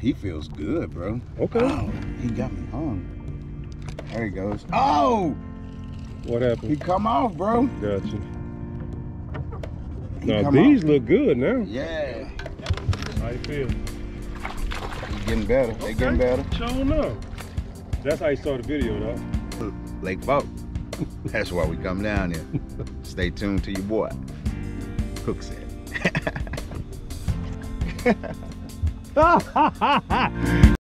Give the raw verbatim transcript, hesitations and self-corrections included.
he feels good, bro. Okay. Oh, he got me hung. There he goes. Oh! What happened? He come off, bro. Gotcha. He Now come these off. look good now. Yeah. How you feel? He's getting better. They Okay. getting better. Sure enough. That's how you saw the video, though. Lake Boat. That's why we come down here. Stay tuned to your boy. Cook said.